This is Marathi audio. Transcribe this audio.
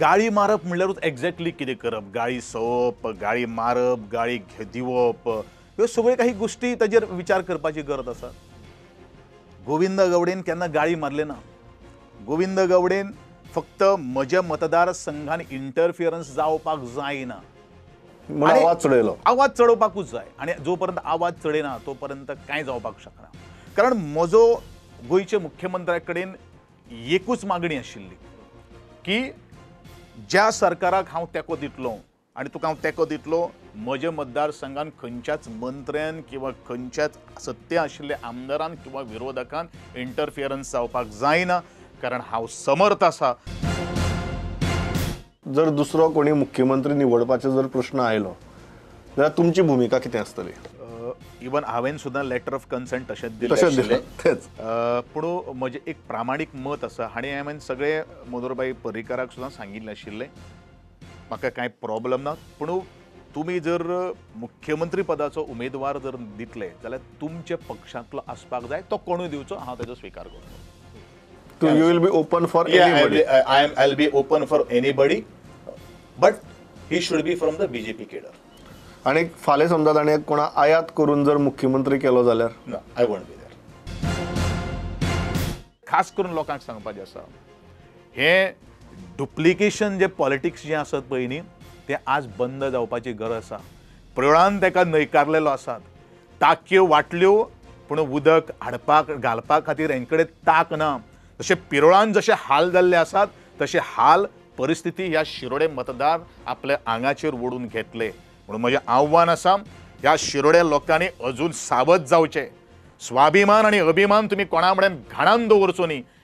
गाळी मारप म्हणल्यारूच एक्झॅक्टली कितें करप, गाळी सवप, गाळी मारप, गाळी दिवप, ह्यो सगळ्यो काही गोष्टी ताजेर विचार करपाची गरज आसा. गोविंद गवडेन केन्ना गाळी मारले ना. गोविंद गवडेन फक्त म्हज्या मतदारसंघान इंटरफियरन्स जावपाक जायना, आवाज चडयलो, आवाज चडोवपाकूच जाय. आनी जो पर्यंत आवाज चडयना तो पर्यंत कांय जावपाक शकना. कारण म्हजो गोंयचे मुख्यमंत्र्या कडेन एकूच मागणी आशिल्ली की ज्या सरकाराक हांव तेंको दितलो आनी तुका हांव तेंको दितलो, म्हज्या मतदारसंघान खंयच्याच मंत्र्यान किंवा खंयच्याच सत्य आशिल्ल्या आमदारान किंवा विरोधकान इंटरफियरन्स जावपाक जायना, कारण हांव समर्थ आसा. जर दुसरो कोणी मुख्यमंत्री निवडपाचो जर प्रश्न आयलो जाल्यार तुमची भूमिका कितें आसतली? इवन हांवें सुद्दां लेटर ऑफ कन्सेंट तशेंच दिलें. तेच पूण म्हजें एक प्रामाणीक मत आसा. हांवें सगळे मधुरबाई पर्रीकाराक सुद्दां सांगिल्लें आशिल्लें म्हाका कांय प्रॉब्लम ना, पूण तुमी जर मुख्यमंत्री पदाचो उमेदवार जर दितले जाल्यार तुमच्या पक्षांतलो आसपाक जाय, तो कोणूय दिवचो, हांव ताचो स्विकार करतलो. You will be open for anybody. I'll be open for anybody, but he should be from the BJP cadre. आणि फाल्यां समजा ताणें कोणा आयात करून जर मुख्यमंत्री केलो जाल्यार? No, I won't be there. खास करून लोकांक सांगपाचें आसा, हे डुप्लिकेशन जे पॉलिटिक्स जे आसत पळय न्ही, ते आज बंद जावपाची गरज आसा. प्रौढान तेका न्हयकारलेलो आसात. टाकयो वाटल्यो पूण उदक हाडपाक घालपा खातीर हेंचे ताक ना. जशे पिरोळान जशे हाल जाल्ले आसात तशे हाल परिस्थिती ह्या शिरोडे मतदार आपल्या आंगाचेर ओडून घेतले. म्हणून म्हजें आव्हान आसा, ह्या शिरोड्या लोकांनी अजून सावध जावचें. स्वाभिमान आनी अभिमान तुमी कोणा कडेन घाणान दवरचो न्ही.